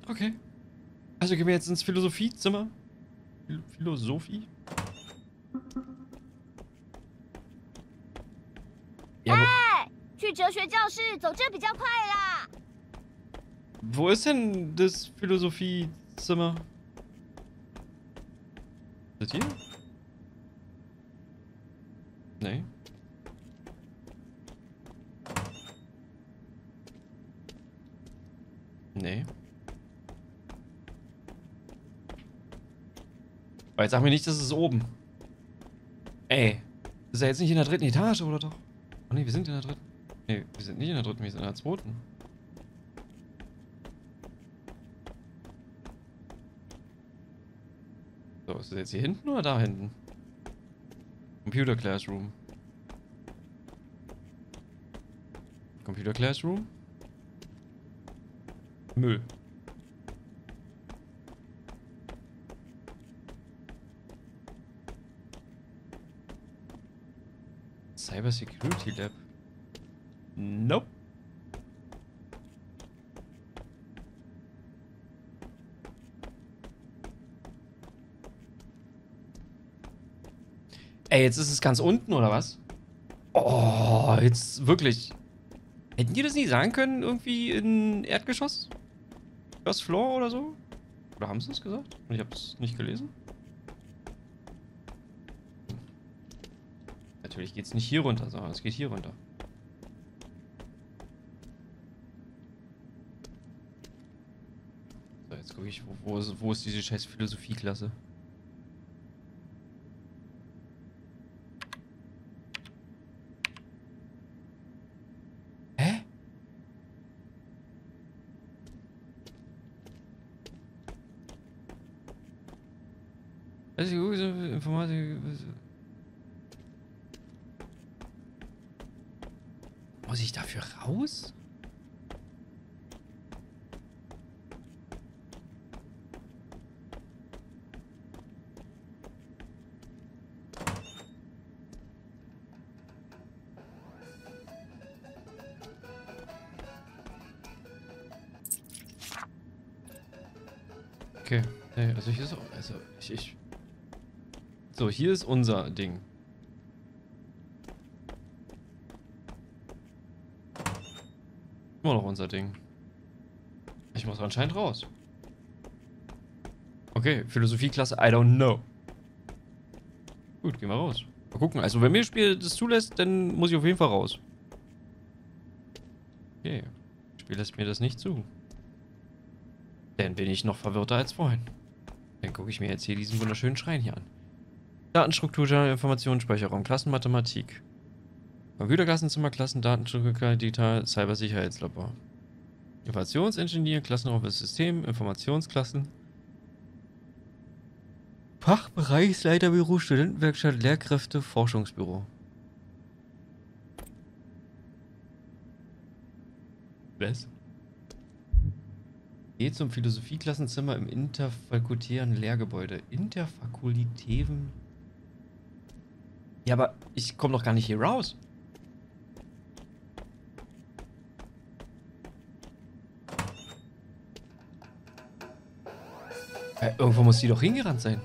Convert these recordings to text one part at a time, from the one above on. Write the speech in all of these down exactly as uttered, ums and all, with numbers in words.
Okay. Also gehen wir jetzt ins Philosophiezimmer. Phil Philosophie? Ja, wo, 去哲学教室，走这比较快啦。 wo ist denn das Philosophiezimmer? Ist das hier? Nee. Nee. Aber jetzt sag mir nicht, das ist oben. Ey. Ist er jetzt nicht in der dritten Etage, oder doch? Oh ne, wir sind in der dritten. Ne, wir sind nicht in der dritten, wir sind in der zweiten. So, ist es jetzt hier hinten oder da hinten? Computer Classroom. Computer Classroom. Müll. Cyber Security Lab. Nope. Ey, jetzt ist es ganz unten, oder was? Oh, jetzt wirklich. Hätten die das nicht sagen können, irgendwie in Erdgeschoss? First Floor oder so? Oder haben sie es gesagt? Ich habe es nicht gelesen. Natürlich geht es nicht hier runter, sondern es geht hier runter. So, jetzt gucke ich, wo, wo, ist, wo ist diese scheiß Philosophieklasse? Hä? Also, Informatik. Muss ich dafür raus? Okay, also hier ist auch, also ich, ich. So, hier ist unser Ding. Immer noch unser Ding. Ich muss anscheinend raus. Okay, Philosophieklasse, I don't know. Gut, gehen wir raus. Mal gucken. Also, wenn mir das Spiel das zulässt, dann muss ich auf jeden Fall raus. Okay. Das Spiel lässt mir das nicht zu. Dann bin ich noch verwirrter als vorhin. Dann gucke ich mir jetzt hier diesen wunderschönen Schrein hier an. Datenstruktur, Informationsspeicherung, Klassenmathematik. Computerklassenzimmer, Klassendatenstruktur, Digital, Cybersicherheitslabor. Informationsingenieur, Klassenraum für System, Informationsklassen. Fachbereichsleiterbüro, Studentenwerkstatt, Lehrkräfte, Forschungsbüro. Was? Geht zum Philosophieklassenzimmer im interfakultären Lehrgebäude. Interfakultären. Ja, aber ich komme doch gar nicht hier raus. Äh, irgendwo muss die doch hingerannt sein.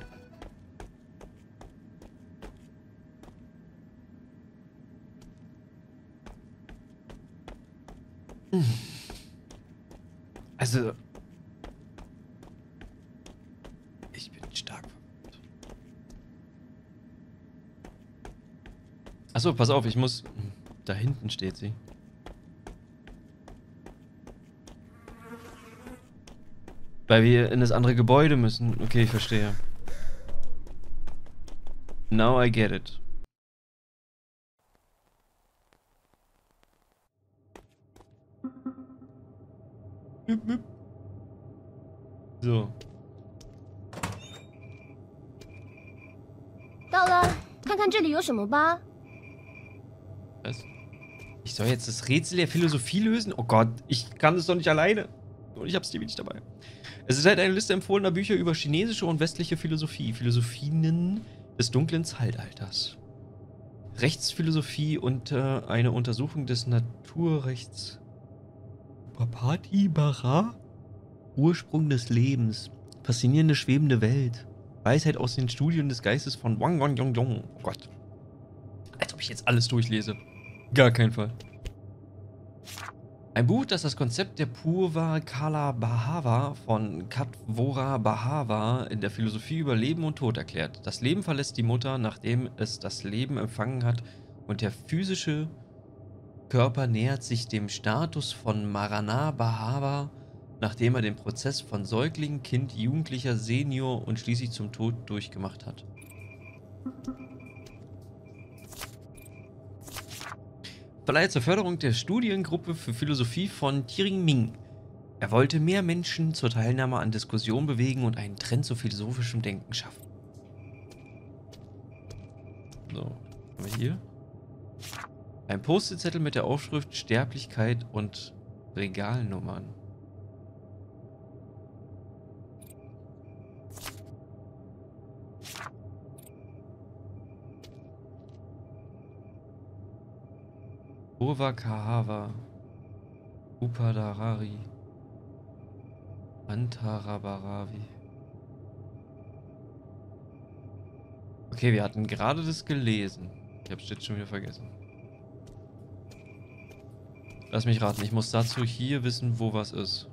Hm. Also... Ich bin stark verwirrt. Achso, pass auf, ich muss... Da hinten steht sie. Weil wir in das andere Gebäude müssen. Okay, ich verstehe. Now I get it. So. 到了，看看这里有什么吧。 Was? Ich soll jetzt das Rätsel der Philosophie lösen? Oh Gott, ich kann es doch nicht alleine. Und ich hab's dir nicht dabei. Es ist halt eine Liste empfohlener Bücher über chinesische und westliche Philosophie. Philosophien des dunklen Zeitalters. Rechtsphilosophie und äh, eine Untersuchung des Naturrechts. Bapati Bara? Ursprung des Lebens. Faszinierende schwebende Welt. Weisheit aus den Studien des Geistes von Wang Wang Yong Yong. Oh Gott. Als ob ich jetzt alles durchlese. Gar kein Fall. Ein Buch, das das Konzept der Purva Kala Bhava von Katvora Bhava in der Philosophie über Leben und Tod erklärt. Das Leben verlässt die Mutter, nachdem es das Leben empfangen hat, und der physische Körper nähert sich dem Status von Marana Bhava, nachdem er den Prozess von Säugling, Kind, Jugendlicher, Senior und schließlich zum Tod durchgemacht hat. Verleiht zur Förderung der Studiengruppe für Philosophie von Tiring Ming. Er wollte mehr Menschen zur Teilnahme an Diskussionen bewegen und einen Trend zu philosophischem Denken schaffen. So, haben wir hier. Ein Post-it-Zettel mit der Aufschrift Sterblichkeit und Regalnummern. Purva Kahava, Upadarari, Antarabaravi. Okay, wir hatten gerade das gelesen. Ich hab's jetzt schon wieder vergessen. Lass mich raten, ich muss dazu hier wissen, wo was ist.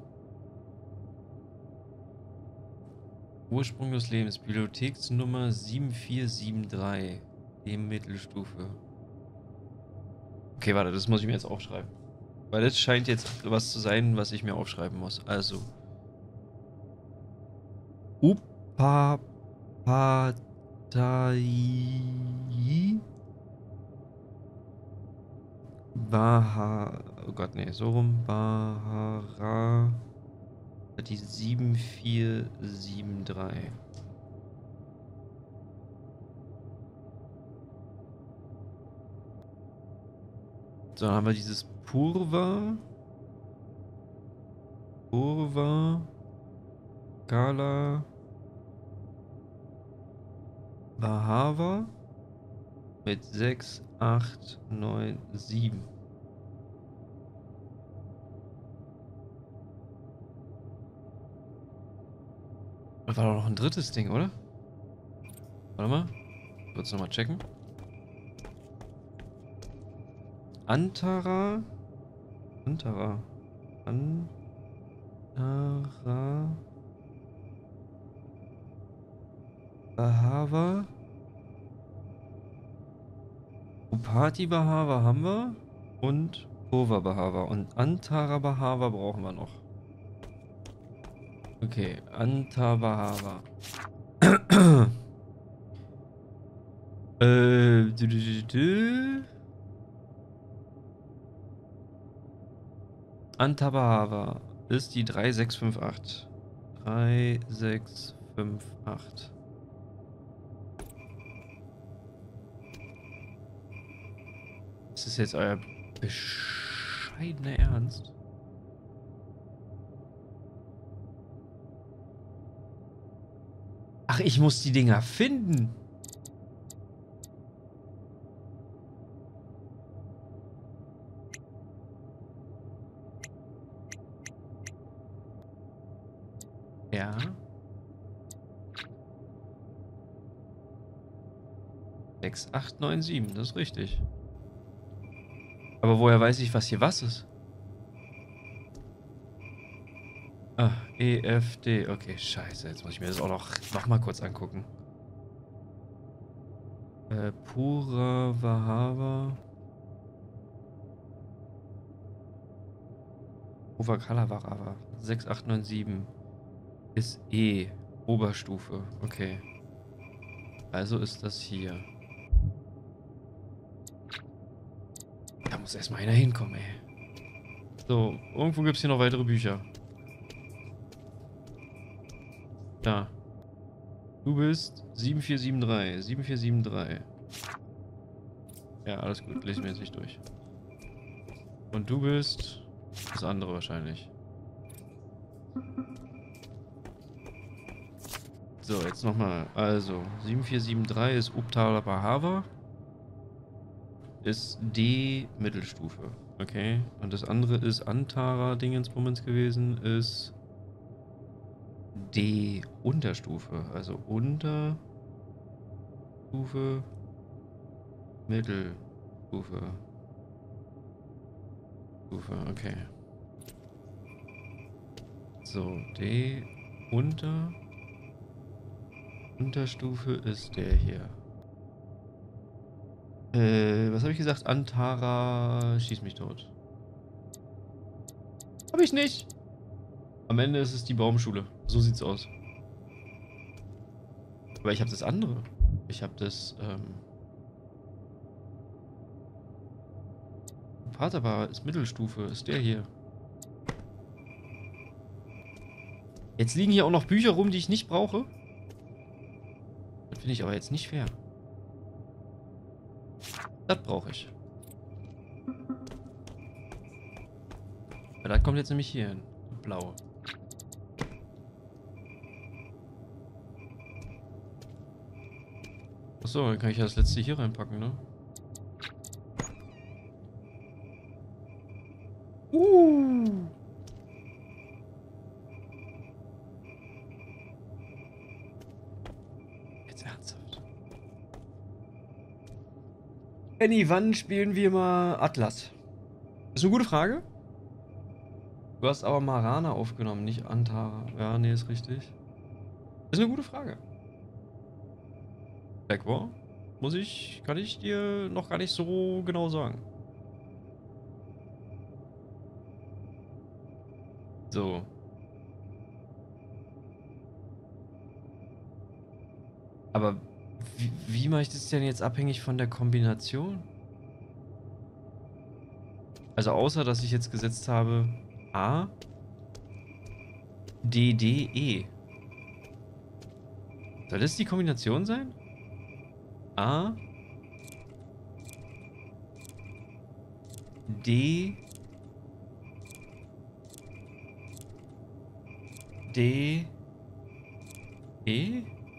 Ursprung des Lebens, Bibliotheksnummer sieben vier sieben drei, die Mittelstufe. Okay, warte, das muss ich mir jetzt aufschreiben. Weil das scheint jetzt was zu sein, was ich mir aufschreiben muss. Also. Upapatai. Baha. Oh Gott, nee, so rum. Bahara. Die sieben vier sieben drei. So, dann haben wir dieses Purva. Purva. Kala. Bhava. Mit sechs, acht, neun, sieben. Da war doch noch ein drittes Ding, oder? Warte mal. Kurz nochmal checken. Antara. Antara. Antara. Bhava. Upati Bhava haben wir. Und Purva Bhava. Und Antara Bhava brauchen wir noch. Okay, Antara Bhava. äh. Du, du, du, du. Antabahava ist die drei sechs fünf acht. drei sechs fünf acht. Ist das jetzt euer bescheidener Ernst? Ach, ich muss die Dinger finden. Ja. sechs acht neun sieben, das ist richtig. Aber woher weiß ich, was hier was ist? Ah, E, F, D. Okay, scheiße. Jetzt muss ich mir das auch noch, noch mal kurz angucken. Äh, Pura Vahava. Purva Varava. sechs acht neun sieben ist E. Oberstufe. Okay. Also ist das hier. Da muss erstmal einer hinkommen, ey. So, irgendwo gibt es hier noch weitere Bücher. Da. Du bist sieben vier sieben drei. sieben vier sieben drei. Ja, alles gut. Lesen wir jetzt nicht durch. Und du bist das andere wahrscheinlich. So, jetzt nochmal. Also, sieben vier sieben drei ist Uptala Bhava. Ist D Mittelstufe. Okay. Und das andere ist Antara Dingensbummens gewesen. Ist D. Unterstufe. Also Unterstufe. Mittelstufe. Stufe, okay. So, D. Unter. Unterstufe ist der hier. Äh, was habe ich gesagt? Antara. Schieß mich tot. Hab ich nicht. Am Ende ist es die Baumschule. So sieht's aus. Aber ich habe das andere. Ich habe das, ähm... Paterbar ist Mittelstufe. Ist der hier. Jetzt liegen hier auch noch Bücher rum, die ich nicht brauche. Das finde ich aber jetzt nicht fair. Das brauche ich. Ja, das kommt jetzt nämlich hier hin. Blaue. Achso, dann kann ich ja das letzte hier reinpacken, ne? Uh. Jetzt ernsthaft. Benny, wann spielen wir mal Atlas? Ist eine gute Frage. Du hast aber Marana aufgenommen, nicht Antara. Ja, nee, ist richtig. Ist eine gute Frage. Black War? Muss ich, kann ich dir noch gar nicht so genau sagen. So. Aber wie, wie mache ich das denn jetzt abhängig von der Kombination? Also außer, dass ich jetzt gesetzt habe A, D, D, E. Soll das die Kombination sein? A, D, D, E?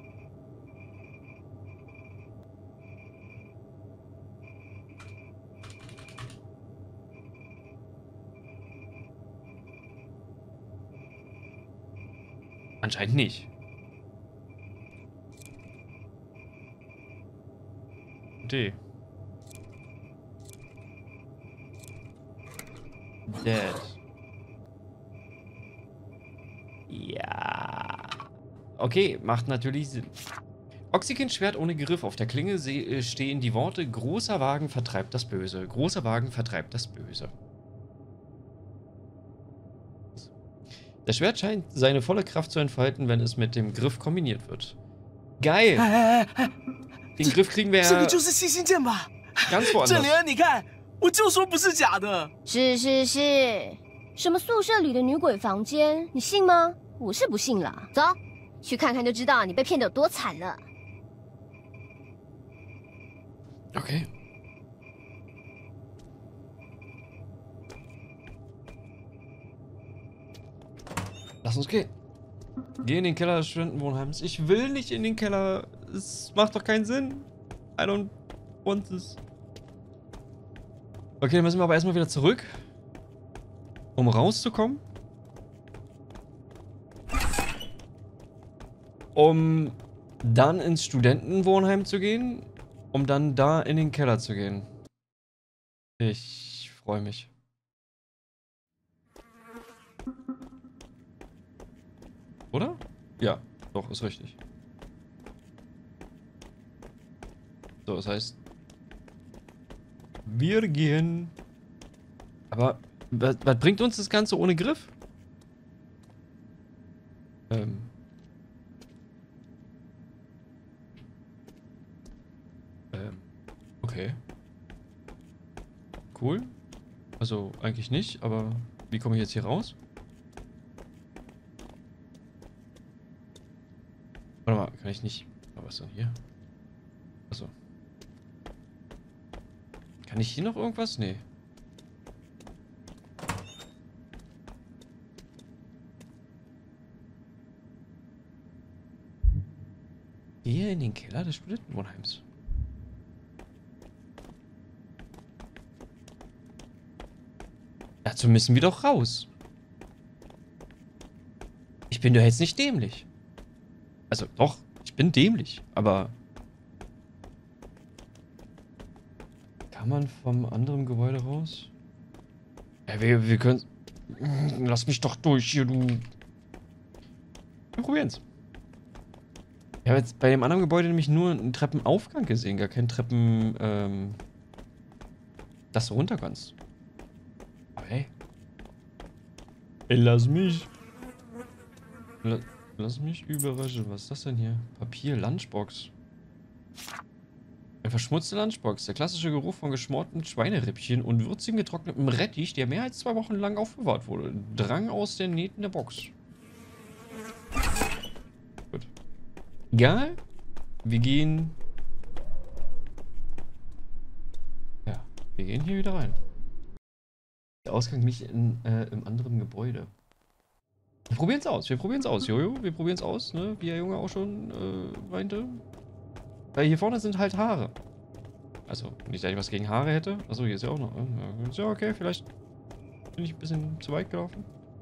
Anscheinend nicht. D. Dead. Ja. Okay, macht natürlich Sinn. Oxygen-Schwert ohne Griff. Auf der Klinge stehen die Worte: Großer Wagen vertreibt das Böse. Großer Wagen vertreibt das Böse. Das Schwert scheint seine volle Kraft zu entfalten, wenn es mit dem Griff kombiniert wird. Geil! Den Griff kriegen wir ja ganz woanders. 我就说不是假的。是是是，什么宿舍里的女鬼房间，你信吗？我是不信了。走，去看看就知道你被骗得有多惨了。 Okay. Lass uns gehen. Geh in den Keller des Studentenwohnheims. Ich will nicht in den Keller. Es macht doch keinen Sinn. I don't want this. Okay, dann müssen wir aber erstmal wieder zurück, um rauszukommen. Um dann ins Studentenwohnheim zu gehen, um dann da in den Keller zu gehen. Ich freue mich. Oder? Ja, doch, ist richtig. So, das heißt, wir gehen. Aber was, was bringt uns das Ganze ohne Griff? Ähm. Ähm. Okay. Cool. Also eigentlich nicht, aber wie komme ich jetzt hier raus? Warte mal, kann ich nicht. Oh, was ist denn hier? Achso. Kann ich hier noch irgendwas? Nee. Hier in den Keller des Studentenwohnheims. Dazu müssen wir doch raus. Ich bin doch jetzt nicht dämlich. Also doch, ich bin dämlich, aber... Kann man vom anderen Gebäude raus? Ja, wir, wir können... Lass mich doch durch hier, du... Wir probieren's. Ich habe jetzt bei dem anderen Gebäude nämlich nur einen Treppenaufgang gesehen, gar keinen Treppen... Ähm, dass du runter kannst. Aber hey. Ey, lass mich. La lass mich überraschen. Was ist das denn hier? Papier, Lunchbox. Eine verschmutzte Lunchbox. Der klassische Geruch von geschmorten Schweinerippchen und würzigen getrocknetem Rettich, der mehr als zwei Wochen lang aufbewahrt wurde, drang aus den Nähten der Box. Gut. Egal. Wir gehen... Ja, wir gehen hier wieder rein. Der Ausgang nicht in, äh, im anderen Gebäude. Wir probieren es aus. Wir probieren es aus, Jojo. Wir probieren es aus, ne? Wie der Junge auch schon äh, meinte. Weil hier vorne sind halt Haare. Also, nicht, dass ich was gegen Haare hätte. Achso, hier ist ja auch noch. Ja, ist ja okay, vielleicht bin ich ein bisschen zu weit gelaufen.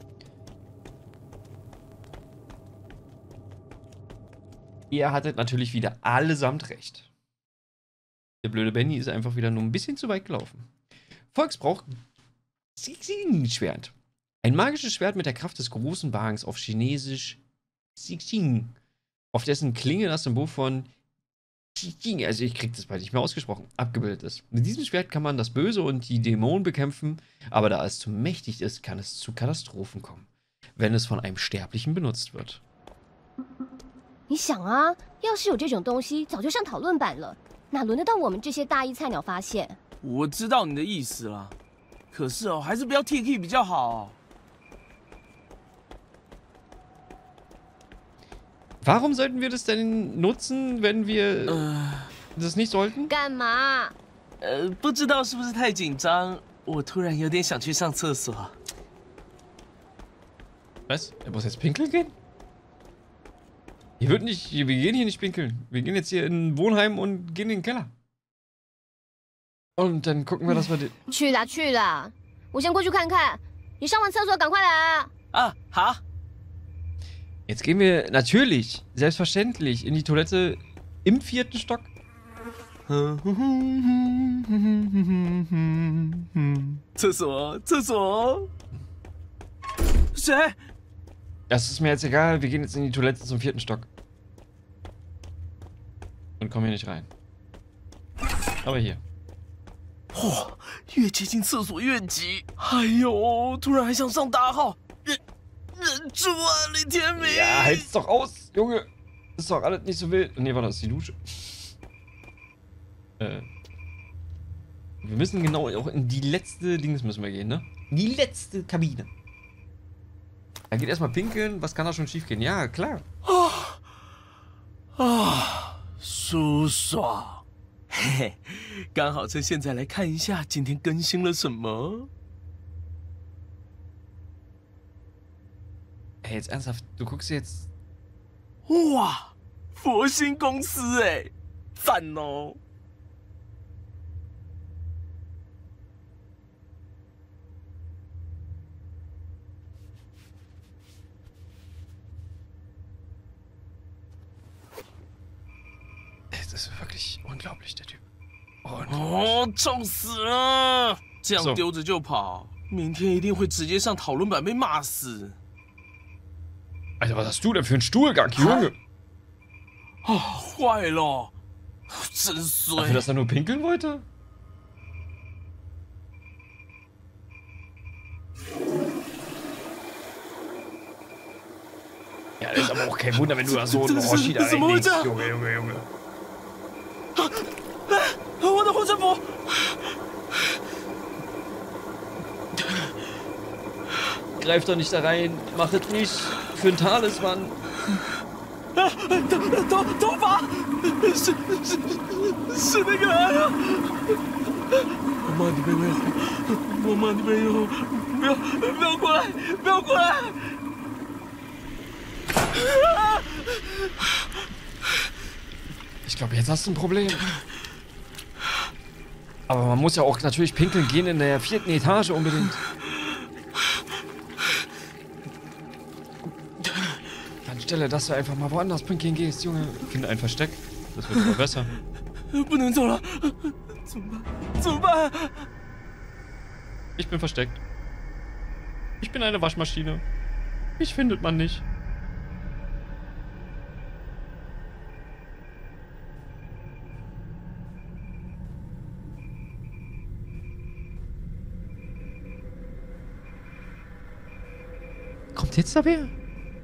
Ihr hattet natürlich wieder allesamt recht. Der blöde Benny ist einfach wieder nur ein bisschen zu weit gelaufen. Volksbrauch Xixing-Schwert. Ein magisches Schwert mit der Kraft des großen Wagens auf Chinesisch Xixing. Auf dessen Klinge das Symbol von Xixing, also ich krieg das bald nicht mehr ausgesprochen, abgebildet ist. Mit diesem Schwert kann man das Böse und die Dämonen bekämpfen, aber da es zu mächtig ist, kann es zu Katastrophen kommen, wenn es von einem Sterblichen benutzt wird. 你想啊，要是有这种东西，早就上讨论版了，哪轮得到我们这些大一菜鸟发现？ 我知道你的意思了，可是哦，还是不要 T K 比较好。 Warum sollten wir das denn nutzen, wenn wir äh, das nicht sollten? 干嘛？ 呃，不知道是不是太紧张，我突然有点想去上厕所。 Was? Er muss jetzt pinkeln gehen? Hier wird nicht, wir gehen hier nicht pinkeln. Wir gehen jetzt hier in ein Wohnheim und gehen in den Keller. Und dann gucken wir, dass wir den... 去啦去啦，我先过去看看。你上完厕所赶快来啊！ 啊，好。 Jetzt gehen wir natürlich, selbstverständlich, in die Toilette im vierten Stock. Zesor, Zesor. Hä? Das ist mir jetzt egal, wir gehen jetzt in die Toilette zum vierten Stock. Und kommen hier nicht rein. Aber hier. 哦，越接近厕所越急。哎呦，突然还想上大号。 忍住啊，李天明！ Ja, halt's doch aus, Junge. Ist doch alles nicht so wild. Nee, warte, das ist die Dusche. Äh. Wir müssen genau auch in die letzte Dings müssen wir gehen, ne? Die letzte Kabine. Er geht erstmal pinkeln. Was kann da schon schief gehen? Ja, klar. Ah, ah, 舒爽。嘿嘿，刚好趁现在来看一下今天更新了什么。 Ey, jetzt ernsthaft, du guckst jetzt... 哇，佛心公司哎，赞哦！ Das ist wirklich unglaublich, der Typ. 哦，臭死了！这样丢着就跑，明天一定会直接上讨论版被骂死。 Alter, was hast du denn für einen Stuhlgang, Junge? Oh, 坏了，真衰。 Dafür, dass er nur pinkeln wollte? Ja, das ist aber auch kein Wunder, wenn du da so einen Hoshi da reinlegst. Junge, Junge, Junge. 我的护身符。 Greif doch nicht da rein, mach es nicht für einen Talisman. 头头发，是是是那个啊！我妈，你没有，我妈，你没有，不要不要过来，不要过来！ Ich glaube, jetzt hast du ein Problem. Aber man muss ja auch natürlich pinkeln gehen in der vierten Etage unbedingt. Stelle, dass du einfach mal woanders pinkeln gehst, Junge. Finde ein Versteck. Das wird immer besser. Ich bin versteckt. Ich bin eine Waschmaschine. Mich findet man nicht. Kommt jetzt da wer?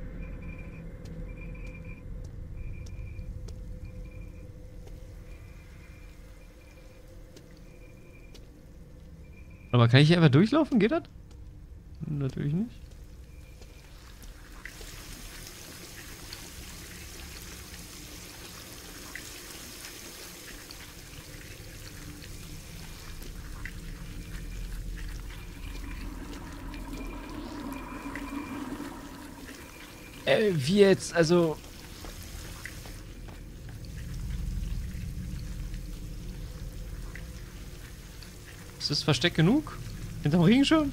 Aber kann ich hier einfach durchlaufen? Geht das? Natürlich nicht. Äh, wie jetzt? Also... Ist das Versteck genug? Hinterm Regenschirm?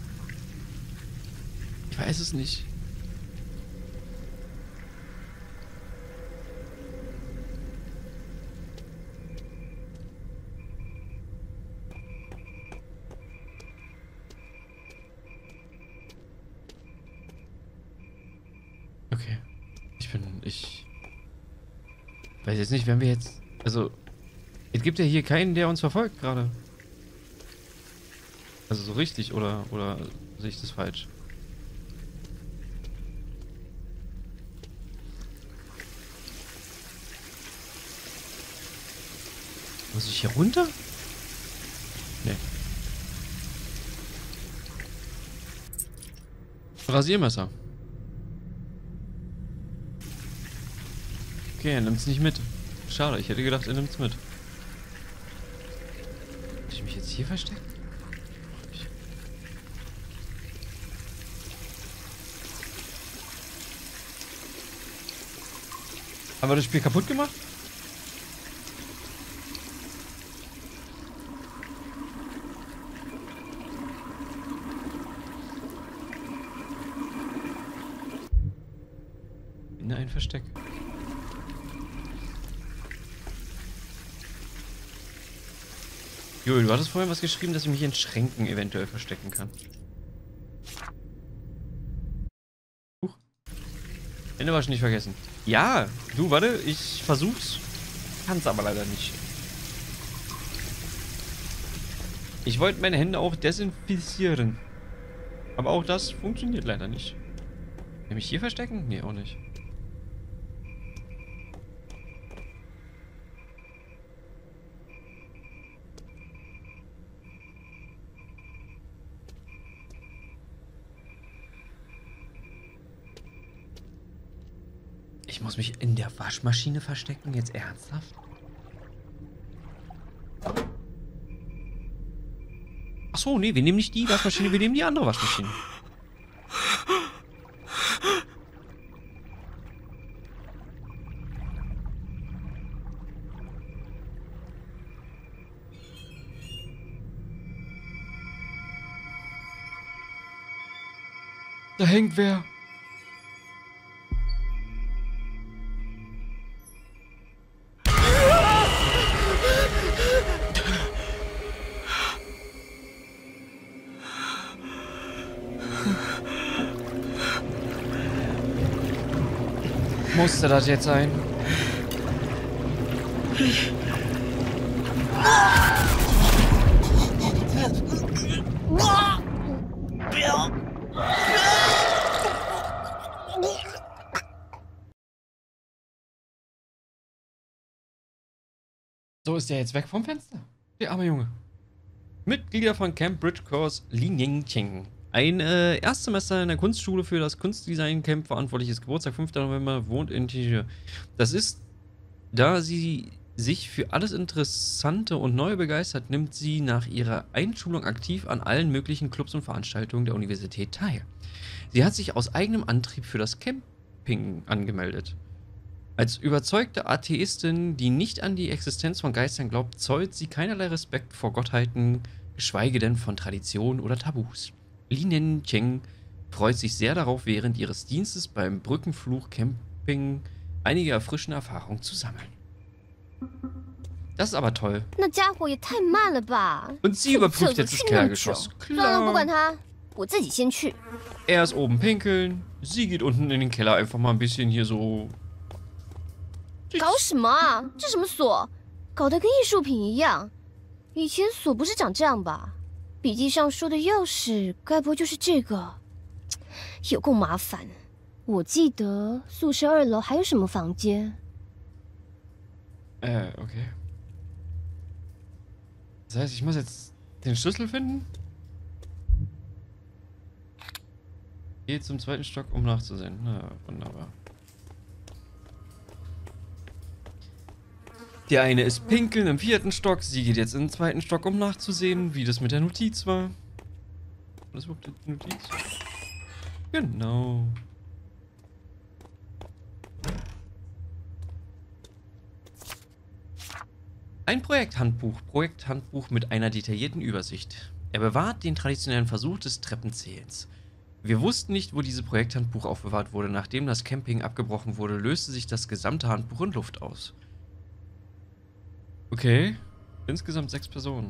Ich weiß es nicht. Okay. Ich bin... Ich... weiß jetzt nicht, wenn wir jetzt... Also... Es gibt ja hier keinen, der uns verfolgt gerade. Also so richtig, oder, oder sehe ich das falsch? Muss ich hier runter? Nee. Rasiermesser. Okay, er nimmt es nicht mit. Schade, ich hätte gedacht, er nimmt es mit. Muss ich mich jetzt hier verstecken? Haben wir das Spiel kaputt gemacht? In ein Versteck. Joel, du hattest vorhin was geschrieben, dass ich mich in Schränken eventuell verstecken kann. Huch. Hände waschen nicht vergessen. Ja, du, warte, ich versuch's. Kann's aber leider nicht. Ich wollte meine Hände auch desinfizieren. Aber auch das funktioniert leider nicht. Kann ich mich hier verstecken? Nee, auch nicht. Ich muss mich in der Waschmaschine verstecken? Jetzt ernsthaft? Achso, nee, wir nehmen nicht die Waschmaschine, wir nehmen die andere Waschmaschine. Da hängt wer. Musste das jetzt sein? So ist der jetzt weg vom Fenster. Der arme Junge. Mitglieder von Camp Bridge-Kurs Li Yingqing. Ein äh, Erstsemester in der Kunstschule für das Kunstdesign-Camp verantwortliches Geburtstag, fünfter November, wohnt in Tiche. Das ist, da sie sich für alles Interessante und Neue begeistert, nimmt sie nach ihrer Einschulung aktiv an allen möglichen Clubs und Veranstaltungen der Universität teil. Sie hat sich aus eigenem Antrieb für das Camping angemeldet. Als überzeugte Atheistin, die nicht an die Existenz von Geistern glaubt, zollt sie keinerlei Respekt vor Gottheiten, geschweige denn von Traditionen oder Tabus. Li Yingqing freut sich sehr darauf, während ihres Dienstes beim Brückenfluch-Camping einige erfrischende Erfahrungen zu sammeln. Das ist aber toll. Und sie überprüft jetzt das Kellergeschoss. Klar. Er ist oben pinkeln. Sie geht unten in den Keller einfach mal ein bisschen hier so... 搞什么啊？这什么锁？搞得跟艺术品一样。以前锁不是长这样吧？笔记上说的钥匙，该不会就是这个？有够麻烦。我记得宿舍二楼还有什么房间？ Äh, okay. Das heißt, ich muss jetzt den Schlüssel finden? Geh zum zweiten Stock, um nachzusehen. Na, wunderbar. Die eine ist pinkeln im vierten Stock. Sie geht jetzt in den zweiten Stock, um nachzusehen, wie das mit der Notiz war. Was ist überhaupt die Notiz? Genau. Ein Projekthandbuch. Projekthandbuch mit einer detaillierten Übersicht. Er bewahrt den traditionellen Versuch des Treppenzählens. Wir wussten nicht, wo dieses Projekthandbuch aufbewahrt wurde. Nachdem das Camping abgebrochen wurde, löste sich das gesamte Handbuch in Luft aus. Okay. Insgesamt sechs Personen.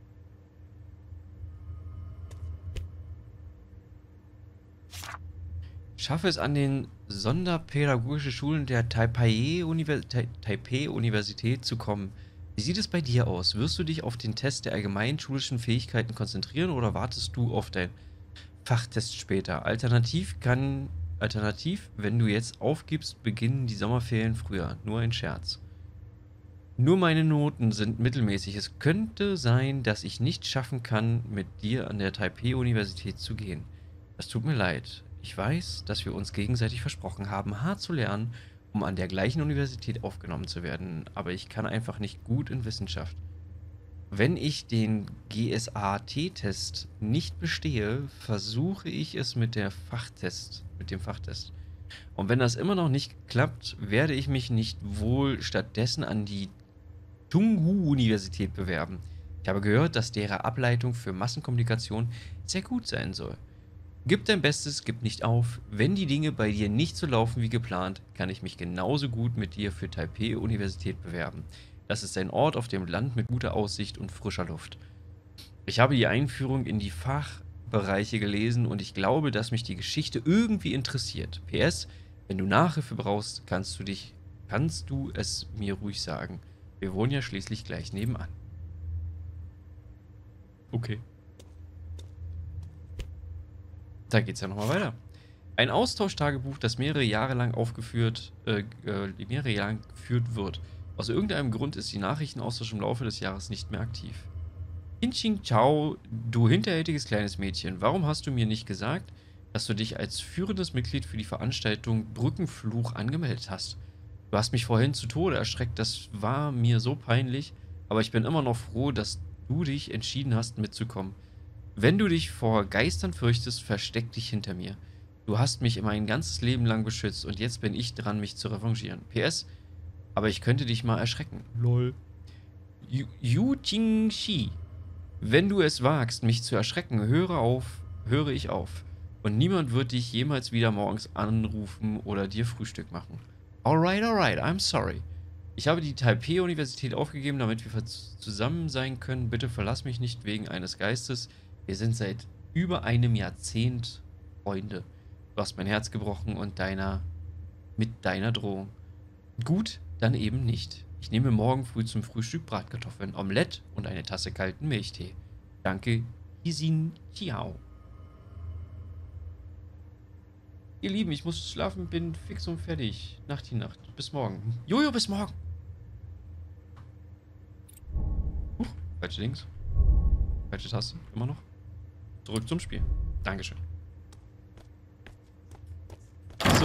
Schaffe es an den sonderpädagogischen Schulen der Taipei-Universität zu kommen. Wie sieht es bei dir aus? Wirst du dich auf den Test der allgemeinen schulischen Fähigkeiten konzentrieren oder wartest du auf deinen Fachtest später? Alternativ kann, alternativ, wenn du jetzt aufgibst, beginnen die Sommerferien früher. Nur ein Scherz. Nur meine Noten sind mittelmäßig. Es könnte sein, dass ich nicht schaffen kann, mit dir an der Taipei-Universität zu gehen. Das tut mir leid. Ich weiß, dass wir uns gegenseitig versprochen haben, hart zu lernen, um an der gleichen Universität aufgenommen zu werden, aber ich kann einfach nicht gut in Wissenschaft. Wenn ich den G S A T-Test nicht bestehe, versuche ich es mit der Fachtest, mit dem Fachtest. Und wenn das immer noch nicht klappt, werde ich mich nicht wohl stattdessen an die Tsinghua-Universität bewerben. Ich habe gehört, dass deren Ableitung für Massenkommunikation sehr gut sein soll. Gib dein Bestes, gib nicht auf. Wenn die Dinge bei dir nicht so laufen wie geplant, kann ich mich genauso gut mit dir für Taipei-Universität bewerben. Das ist ein Ort auf dem Land mit guter Aussicht und frischer Luft. Ich habe die Einführung in die Fachbereiche gelesen und ich glaube, dass mich die Geschichte irgendwie interessiert. P S, wenn du Nachhilfe brauchst, kannst du dich, kannst du es mir ruhig sagen. Wir wohnen ja schließlich gleich nebenan. Okay. Da geht's ja nochmal weiter. Ein Austauschtagebuch, das mehrere Jahre lang aufgeführt, äh, äh, mehrere Jahre lang geführt wird. Aus irgendeinem Grund ist die Nachrichtenaustausch im Laufe des Jahres nicht mehr aktiv. Hinching Chao, du hinterhältiges kleines Mädchen, warum hast du mir nicht gesagt, dass du dich als führendes Mitglied für die Veranstaltung Brückenfluch angemeldet hast? Du hast mich vorhin zu Tode erschreckt, das war mir so peinlich, aber ich bin immer noch froh, dass du dich entschieden hast, mitzukommen. Wenn du dich vor Geistern fürchtest, versteck dich hinter mir. Du hast mich mein ganzes Leben lang beschützt und jetzt bin ich dran, mich zu revanchieren. P S, aber ich könnte dich mal erschrecken. Lol. Yu, Yu Jingxi, wenn du es wagst, mich zu erschrecken, höre auf, höre ich auf. Und niemand wird dich jemals wieder morgens anrufen oder dir Frühstück machen. Alright, alright, I'm sorry. Ich habe die Taipei-Universität aufgegeben, damit wir zusammen sein können. Bitte verlass mich nicht wegen eines Geistes. Wir sind seit über einem Jahrzehnt Freunde. Du hast mein Herz gebrochen und deiner mit deiner Drohung. Gut, dann eben nicht. Ich nehme morgen früh zum Frühstück Bratkartoffeln, Omelette und eine Tasse kalten Milchtee. Danke, Hisin Chiao. Ihr Lieben, ich muss schlafen, bin fix und fertig. Nacht die Nacht. Bis morgen. Jojo, bis morgen. Huch, falsche Links. Falsche Taste, immer noch. Zurück zum Spiel. Dankeschön. So.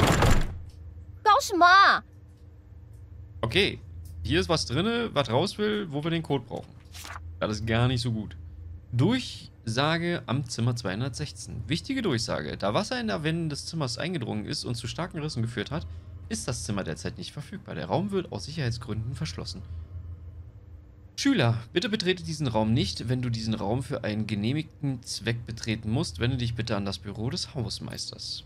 Okay, hier ist was drin, was raus will, wo wir den Code brauchen. Das ist gar nicht so gut. Durchsage am Zimmer zweihundertsechzehn. Wichtige Durchsage. Da Wasser in der Wände des Zimmers eingedrungen ist und zu starken Rissen geführt hat, ist das Zimmer derzeit nicht verfügbar. Der Raum wird aus Sicherheitsgründen verschlossen. Schüler, bitte betrete diesen Raum nicht, wenn du diesen Raum für einen genehmigten Zweck betreten musst. Wende dich bitte an das Büro des Hausmeisters.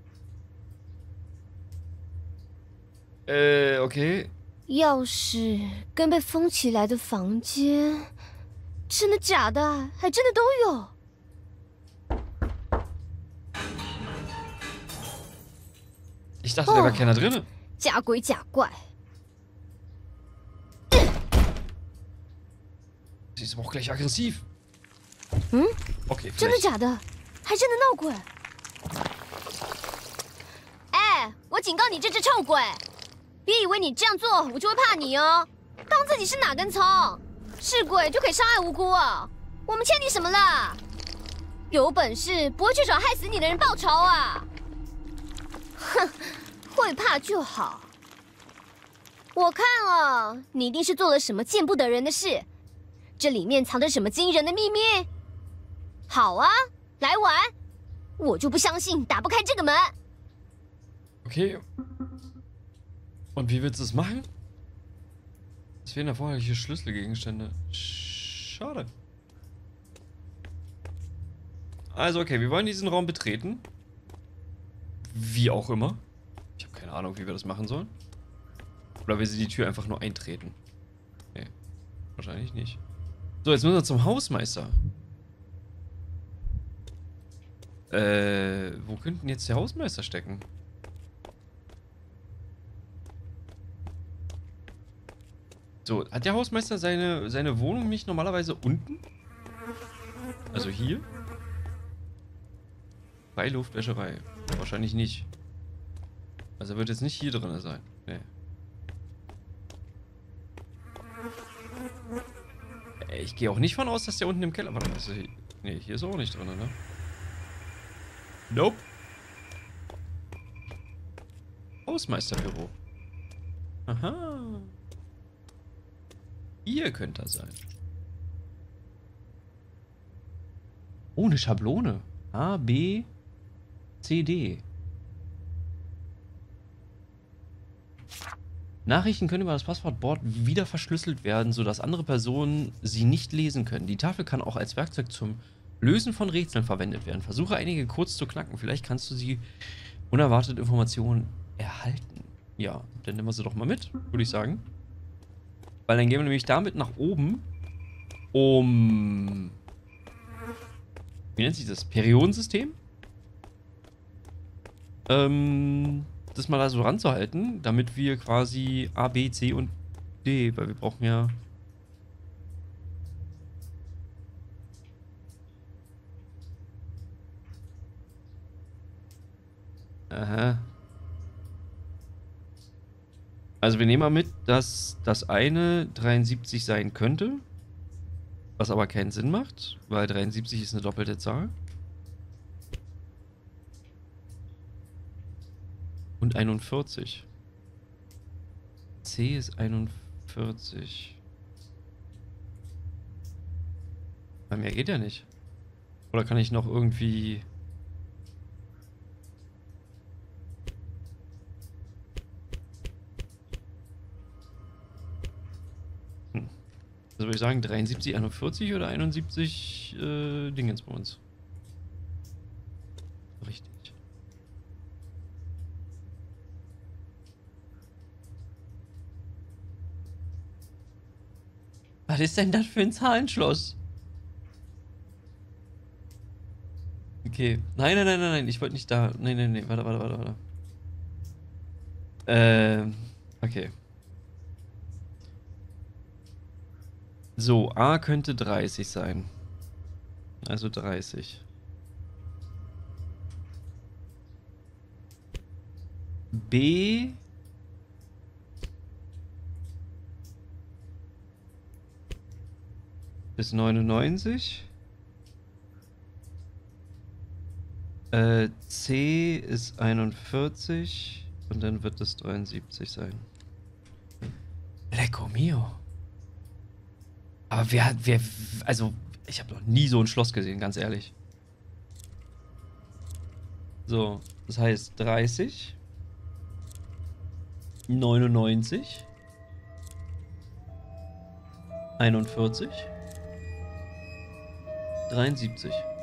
Äh, okay. 钥匙跟被封起来的房间，真的假的？还真的都有。 Ich dachte, da war keiner drin. 假鬼假怪。 Sie ist aber auch gleich aggressiv. 嗯 Okay, 真的 vielleicht. 假的？还真的闹鬼？哎，我警告你这只臭鬼，别以为你这样做我就会怕你哦。当自己是哪根葱？是鬼就可以伤害无辜啊？我们欠你什么了？有本事不会去找害死你的人报仇啊？哼，会怕就好。我看啊，你一定是做了什么见不得人的事。 这里面藏着什么惊人的秘密？好啊，来玩！我就不相信打不开这个门。 Okay. Und wie willst du es machen? Es fehlen erforderliche Schlüsselgegenstände. Schade. Also, okay, wir wollen diesen Raum betreten. Wie auch immer. Ich habe keine Ahnung, wie wir das machen sollen. Oder will sie die Tür einfach nur eintreten? Nee, wahrscheinlich nicht. So, jetzt müssen wir zum Hausmeister. Äh, wo könnte jetzt der Hausmeister stecken? So, hat der Hausmeister seine, seine Wohnung nicht normalerweise unten? Also hier? Freiluftwäscherei. Wahrscheinlich nicht. Also er wird jetzt nicht hier drin sein. Nee. Ich gehe auch nicht von aus, dass der unten im Keller war. Also hier, nee, hier ist er auch nicht drin, ne? Nope. Hausmeisterbüro. Aha. Hier könnte er sein. Oh, eine Schablone. A, B, C, D. Nachrichten können über das Passwortboard wieder verschlüsselt werden, sodass andere Personen sie nicht lesen können. Die Tafel kann auch als Werkzeug zum Lösen von Rätseln verwendet werden. Versuche einige kurz zu knacken. Vielleicht kannst du sie unerwartete Informationen erhalten. Ja, dann nehmen wir sie doch mal mit, würde ich sagen. Weil dann gehen wir nämlich damit nach oben, um... Wie nennt sich das? Periodensystem? Ähm... das mal da so ranzuhalten, damit wir quasi A, B, C und D, weil wir brauchen ja... Aha. Also wir nehmen mal mit, dass das eine dreiundsiebzig sein könnte, was aber keinen Sinn macht, weil dreiundsiebzig ist eine doppelte Zahl. Und einundvierzig. C ist einundvierzig. Bei mir geht ja nicht. Oder kann ich noch irgendwie... Hm. Also würde ich sagen dreiundsiebzig, einundvierzig oder einundsiebzig äh, Dingens bei uns. Richtig. Was ist denn das für ein Zahlenschloss? Okay. Nein, nein, nein, nein, nein. Ich wollte nicht da. Nein, nein, nein. Warte, warte, warte, warte. Ähm. Okay. So, A könnte dreißig sein. Also dreißig. B... ist neunundneunzig. Äh, C ist einundvierzig. Und dann wird es dreiundsiebzig sein. Lecco mio. Aber wer hat, wer, also, ich habe noch nie so ein Schloss gesehen, ganz ehrlich. So, das heißt dreißig. neunundneunzig. einundvierzig, dreiundsiebzig.